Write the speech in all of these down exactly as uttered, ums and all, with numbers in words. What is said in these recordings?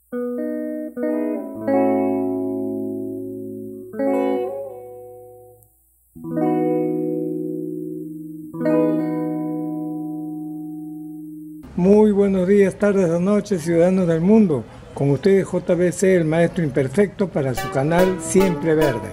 Muy buenos días, tardes o noches, ciudadanos del mundo. Con ustedes J B C, el maestro imperfecto, para su canal Siempre Verde.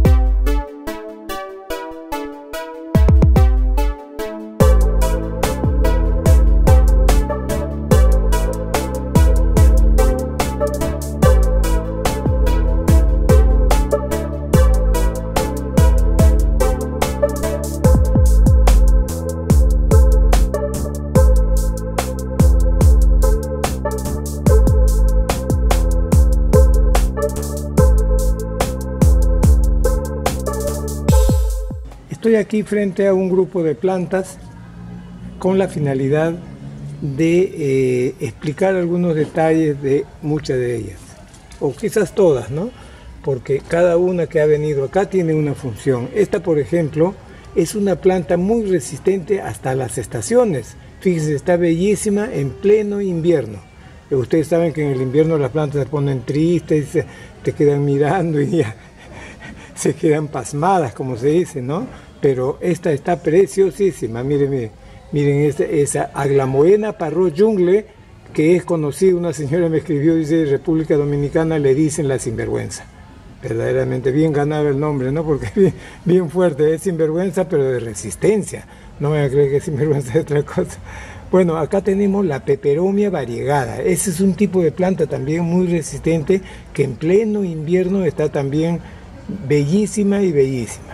Estoy aquí frente a un grupo de plantas con la finalidad de eh, explicar algunos detalles de muchas de ellas, o quizás todas, ¿no? Porque cada una que ha venido acá tiene una función. Esta, por ejemplo, es una planta muy resistente hasta las estaciones. Fíjense, está bellísima en pleno invierno. Ustedes saben que en el invierno las plantas se ponen tristes, se, te quedan mirando y ya se quedan pasmadas, como se dice, ¿no? Pero esta está preciosísima. Miren, miren, miren esa, esa Aglamoena Parrot Jungle, que es conocida. Una señora me escribió, dice, República Dominicana le dicen la sinvergüenza. Verdaderamente bien ganado el nombre, ¿no? Porque bien, bien fuerte, es sinvergüenza, pero de resistencia. No me voy a creer que sinvergüenza es otra cosa. Bueno, acá tenemos la Peperomia variegada. Ese es un tipo de planta también muy resistente, que en pleno invierno está también bellísima y bellísima.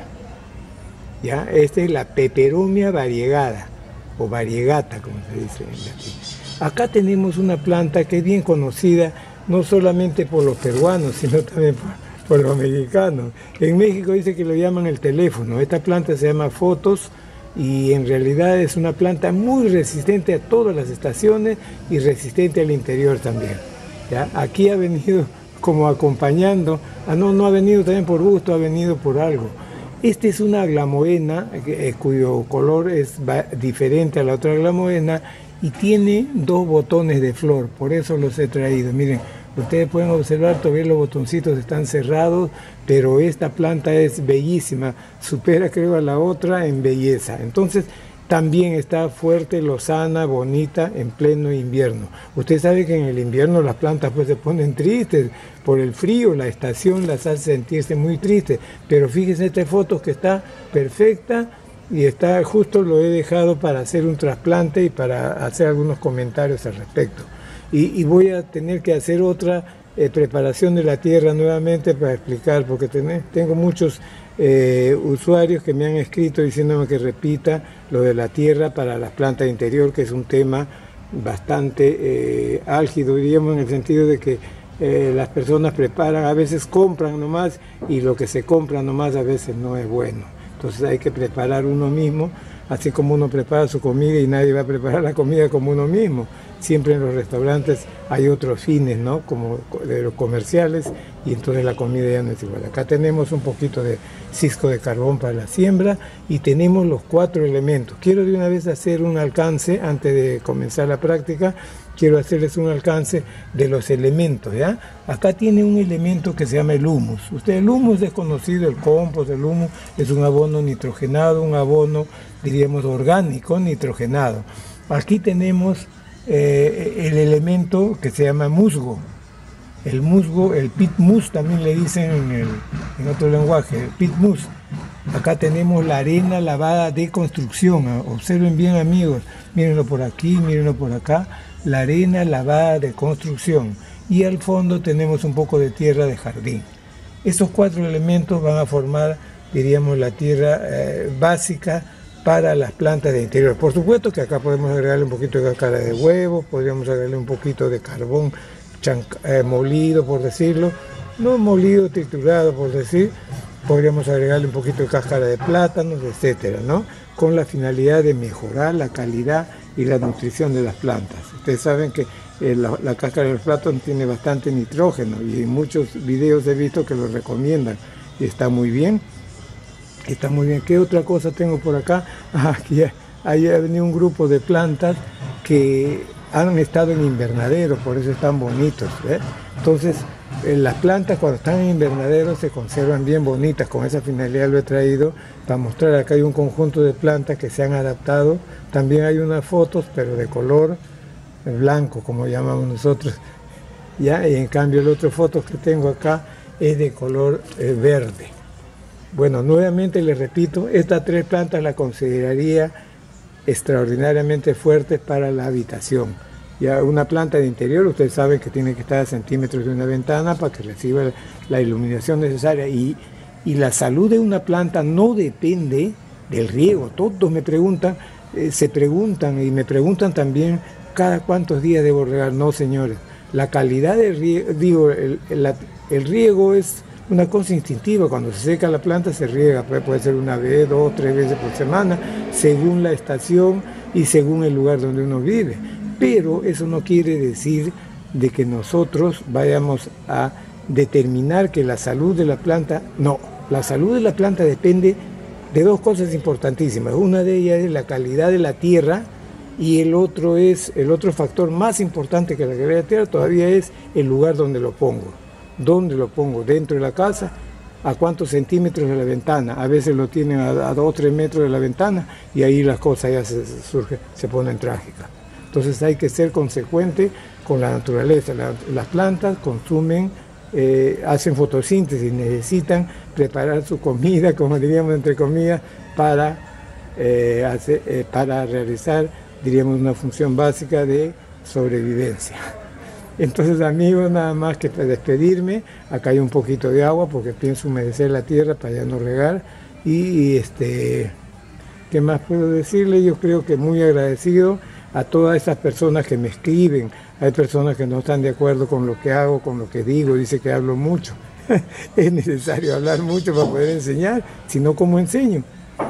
¿Ya? Esta es la Peperomia variegada, o variegata, como se dice en latín. Acá tenemos una planta que es bien conocida, no solamente por los peruanos, sino también por, por los mexicanos. En México dice que lo llaman el teléfono. Esta planta se llama Photos y en realidad es una planta muy resistente a todas las estaciones y resistente al interior también. ¿Ya? Aquí ha venido como acompañando, ah, no, no ha venido también por gusto, ha venido por algo. Esta es una Aglamoena, eh, cuyo color es diferente a la otra Aglamoena y tiene dos botones de flor, por eso los he traído. Miren, ustedes pueden observar, todavía los botoncitos están cerrados, pero esta planta es bellísima, supera creo a la otra en belleza. Entonces, también está fuerte, lozana, bonita en pleno invierno. Usted sabe que en el invierno las plantas pues se ponen tristes por el frío, la estación las hace sentirse muy tristes. Pero fíjense esta foto que está perfecta y está justo, lo he dejado para hacer un trasplante y para hacer algunos comentarios al respecto. Y, y voy a tener que hacer otra eh, preparación de la tierra nuevamente para explicar, porque ten, tengo muchos Eh, usuarios que me han escrito diciéndome que repita lo de la tierra para las plantas de interior, que es un tema bastante eh, álgido, diríamos, en el sentido de que eh, las personas preparan, a veces compran nomás y lo que se compra nomás a veces no es bueno. Entonces hay que preparar uno mismo, así como uno prepara su comida y nadie va a preparar la comida como uno mismo. Siempre en los restaurantes hay otros fines, ¿no? Como de los comerciales, y entonces la comida ya no es igual. Acá tenemos un poquito de cisco de carbón para la siembra y tenemos los cuatro elementos. Quiero de una vez hacer un alcance, antes de comenzar la práctica, quiero hacerles un alcance de los elementos, ¿ya? Acá tiene un elemento que se llama el humus. Usted, el humus es conocido, el compost, el humus es un abono nitrogenado, un abono, diríamos, orgánico nitrogenado. Aquí tenemos eh, el elemento que se llama musgo. El musgo, el pit mus también le dicen en, el, en otro lenguaje, el pit mus. Acá tenemos la arena lavada de construcción. Observen bien, amigos, mírenlo por aquí, mírenlo por acá, la arena lavada de construcción. Y al fondo tenemos un poco de tierra de jardín. Esos cuatro elementos van a formar, diríamos, la tierra eh, básica para las plantas de interior. Por supuesto que acá podemos agregarle un poquito de cáscara de huevo, podríamos agregarle un poquito de carbón eh, molido, por decirlo, no molido, triturado, por decir, podríamos agregarle un poquito de cáscara de plátanos, etcétera, ¿no? Con la finalidad de mejorar la calidad y la nutrición de las plantas. Ustedes saben que eh, la, la cáscara de los plátanos tiene bastante nitrógeno y en muchos videos he visto que lo recomiendan y está muy bien. Está muy bien. ¿Qué otra cosa tengo por acá? Ah, aquí ya, ahí ha venido un grupo de plantas que han estado en invernadero, por eso están bonitos, ¿eh? Entonces, eh, las plantas cuando están en invernadero se conservan bien bonitas. Con esa finalidad lo he traído para mostrar. Acá hay un conjunto de plantas que se han adaptado. También hay unas fotos, pero de color blanco, como llamamos nosotros, ¿ya? Y en cambio, el otro fotos que tengo acá es de color eh, verde. Bueno, nuevamente les repito, estas tres plantas las consideraría extraordinariamente fuertes para la habitación. Ya una planta de interior, ustedes saben que tiene que estar a centímetros de una ventana para que reciba la iluminación necesaria, y, y la salud de una planta no depende del riego. Todos me preguntan, eh, se preguntan y me preguntan también cada cuántos días debo regar. No, señores, la calidad del riego, digo, el, el, el riego es una cosa instintiva. Cuando se seca la planta se riega, puede ser una vez, dos, tres veces por semana, según la estación y según el lugar donde uno vive. Pero eso no quiere decir de que nosotros vayamos a determinar que la salud de la planta, no, la salud de la planta depende de dos cosas importantísimas. Una de ellas es la calidad de la tierra, y el otro es, el otro factor más importante que la calidad de la tierra todavía es el lugar donde lo pongo. ¿Dónde lo pongo? ¿Dentro de la casa? ¿A cuántos centímetros de la ventana? A veces lo tienen a, a dos o tres metros de la ventana, y ahí las cosas ya se, se, surge, se ponen trágicas. Entonces hay que ser consecuente con la naturaleza. La, las plantas consumen, eh, hacen fotosíntesis, necesitan preparar su comida, como diríamos entre comillas, para, eh, hacer, eh, para realizar, diríamos, una función básica de sobrevivencia. Entonces, amigos, nada más que para despedirme. Acá hay un poquito de agua porque pienso humedecer la tierra para ya no regar. Y, y este, ¿qué más puedo decirle? Yo creo que muy agradecido a todas esas personas que me escriben. Hay personas que no están de acuerdo con lo que hago, con lo que digo, dice que hablo mucho. Es necesario hablar mucho para poder enseñar, si no, ¿cómo enseño?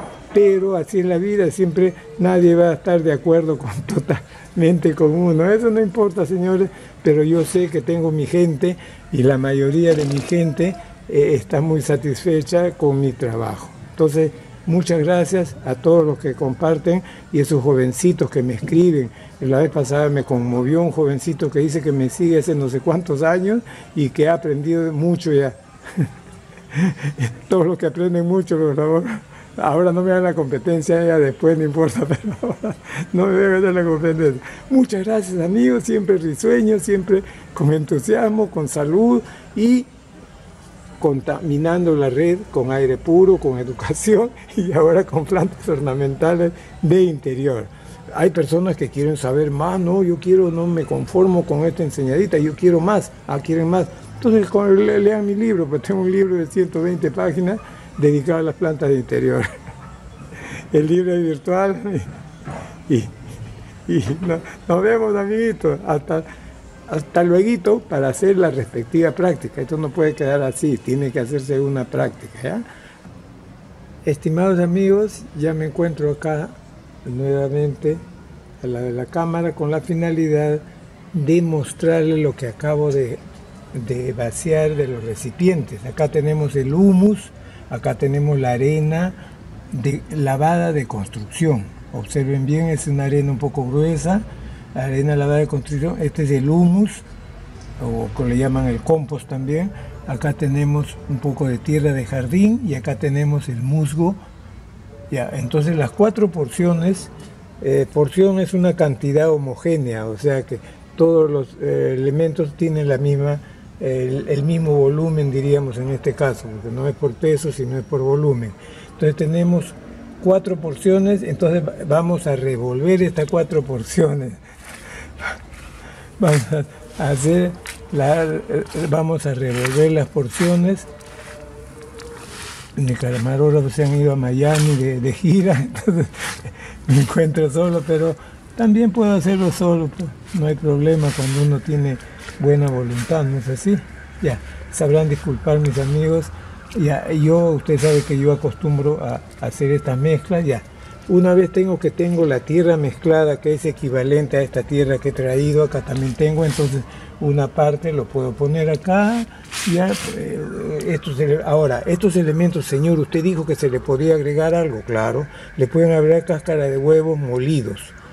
Pero así es la vida, siempre nadie va a estar de acuerdo con, totalmente con uno. Eso no importa, señores, pero yo sé que tengo mi gente, y la mayoría de mi gente eh, está muy satisfecha con mi trabajo. Entonces, muchas gracias a todos los que comparten, y esos jovencitos que me escriben. La vez pasada me conmovió un jovencito que dice que me sigue hace no sé cuántos años y que ha aprendido mucho ya. Todos los que aprenden mucho, por favor. Ahora no me hagan la competencia, ya después no importa, pero ahora no me voy a hacer la competencia. Muchas gracias, amigos, siempre risueños, siempre con entusiasmo, con salud y contaminando la red con aire puro, con educación, y ahora con plantas ornamentales de interior. Hay personas que quieren saber más, no, yo quiero, no me conformo con esta enseñadita, yo quiero más, ah, quieren más. Entonces lean mi libro, pues tengo un libro de ciento veinte páginas dedicado a las plantas de interior. El libro es virtual, y, y, y no, nos vemos, amiguitos, hasta, hasta luego, para hacer la respectiva práctica. Esto no puede quedar así, tiene que hacerse una práctica, ¿ya? Estimados amigos, ya me encuentro acá nuevamente a la de la cámara con la finalidad de mostrarles lo que acabo de, de vaciar de los recipientes. Acá tenemos el humus. Acá tenemos la arena de, lavada de construcción. Observen bien, es una arena un poco gruesa, la arena lavada de construcción. Este es el humus, o como le llaman el compost también. Acá tenemos un poco de tierra de jardín, y acá tenemos el musgo. Ya, entonces las cuatro porciones, eh, porción es una cantidad homogénea, o sea que todos los eh, elementos tienen la misma El, el mismo volumen, diríamos en este caso, porque no es por peso, sino es por volumen. Entonces tenemos cuatro porciones, entonces vamos a revolver estas cuatro porciones. Vamos a hacer la, vamos a revolver las porciones. Mis camarógrafos se han ido a Miami de, de gira, entonces me encuentro solo, pero también puedo hacerlo solo, pues, no hay problema cuando uno tiene buena voluntad, ¿no es así? Ya, sabrán disculpar mis amigos. Ya, yo, usted sabe que yo acostumbro a, a hacer esta mezcla. Ya, una vez tengo que tengo la tierra mezclada, que es equivalente a esta tierra que he traído, acá también tengo, entonces una parte lo puedo poner acá. Ya, eh, estos, ahora, estos elementos, señor, usted dijo que se le podía agregar algo, claro, le pueden agregar cáscara de huevos molidos.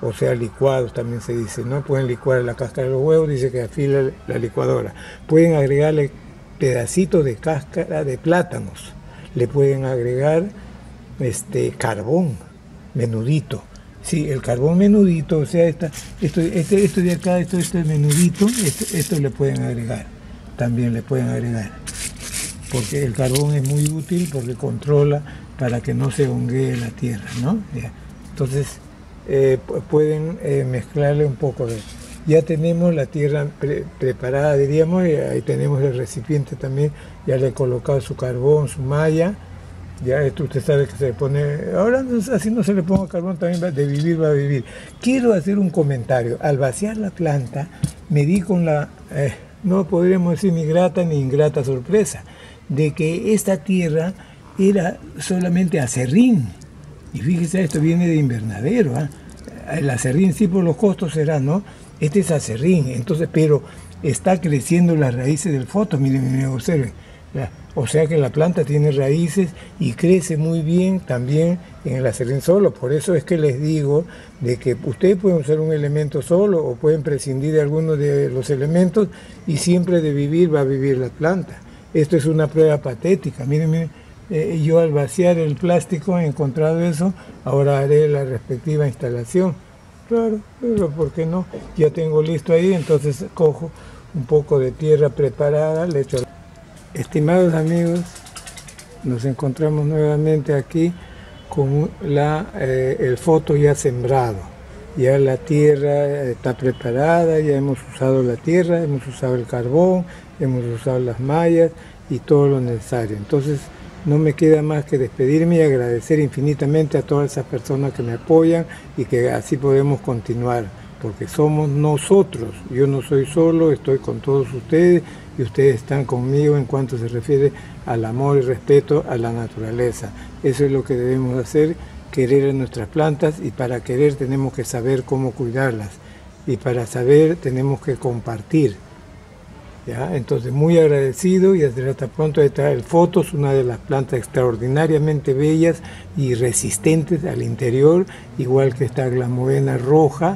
o sea, licuados también se dice, ¿no? Pueden licuar la cáscara de los huevos, dice que afila la licuadora. Pueden agregarle pedacitos de cáscara de plátanos, le pueden agregar este carbón menudito. Sí, el carbón menudito, o sea, esta, esto, este, esto de acá, esto, esto es menudito, esto, esto le pueden agregar, también le pueden agregar, porque el carbón es muy útil porque controla para que no se honguee la tierra, ¿no? Ya. Entonces, eh, pueden eh, mezclarle un poco de... Ya tenemos la tierra pre preparada, diríamos, y ahí tenemos el recipiente también, ya le he colocado su carbón, su malla. Ya esto usted sabe que se pone, ahora así no se le ponga carbón, también va, de vivir va a vivir. Quiero hacer un comentario. Al vaciar la planta, me di con la, eh, no podríamos decir ni grata ni ingrata sorpresa, de que esta tierra era solamente acerrín. Y fíjese, esto viene de invernadero. ¿eh? El acerrín sí por los costos será, ¿no? Este es acerrín, entonces, pero está creciendo las raíces del foto, miren, miren, observen. O sea que la planta tiene raíces y crece muy bien también en el acerrín solo. Por eso es que les digo de que ustedes pueden usar un elemento solo o pueden prescindir de algunos de los elementos y siempre de vivir va a vivir la planta. Esto es una prueba patética. Miren, miren eh, yo al vaciar el plástico he encontrado eso, ahora haré la respectiva instalación. Claro, pero ¿por qué no? Ya tengo listo ahí, entonces cojo un poco de tierra preparada, le echo... Estimados amigos, nos encontramos nuevamente aquí con la, eh, el foto ya sembrado. Ya la tierra está preparada, ya hemos usado la tierra, hemos usado el carbón, hemos usado las mallas y todo lo necesario. Entonces no me queda más que despedirme y agradecer infinitamente a todas esas personas que me apoyan y que así podemos continuar, porque somos nosotros. Yo no soy solo, estoy con todos ustedes y ustedes están conmigo en cuanto se refiere al amor y respeto a la naturaleza. Eso es lo que debemos hacer, querer a nuestras plantas, y para querer tenemos que saber cómo cuidarlas, y para saber tenemos que compartir. ¿Ya? Entonces, muy agradecido y hasta pronto. Esta el Photos, una de las plantas extraordinariamente bellas y resistentes al interior, igual que esta Aglamoena roja,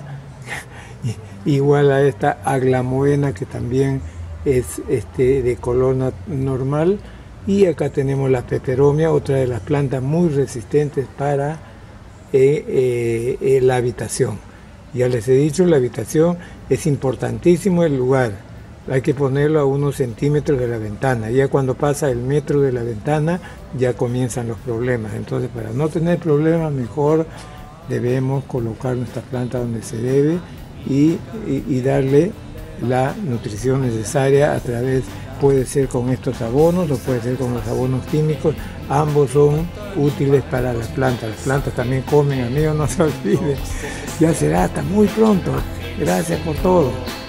igual a esta Aglamoena que también es este, de color normal, y acá tenemos la Peperomia, otra de las plantas muy resistentes para eh, eh, eh, la habitación. Ya les he dicho, la habitación es importantísimo el lugar, hay que ponerlo a unos centímetros de la ventana, ya cuando pasa el metro de la ventana ya comienzan los problemas. Entonces, para no tener problemas, mejor debemos colocar nuestra planta donde se debe y, y, y darle la nutrición necesaria a través, puede ser con estos abonos o puede ser con los abonos químicos. Ambos son útiles para las plantas. Las plantas también comen, amigos, no se olviden. Ya será hasta muy pronto. Gracias por todo.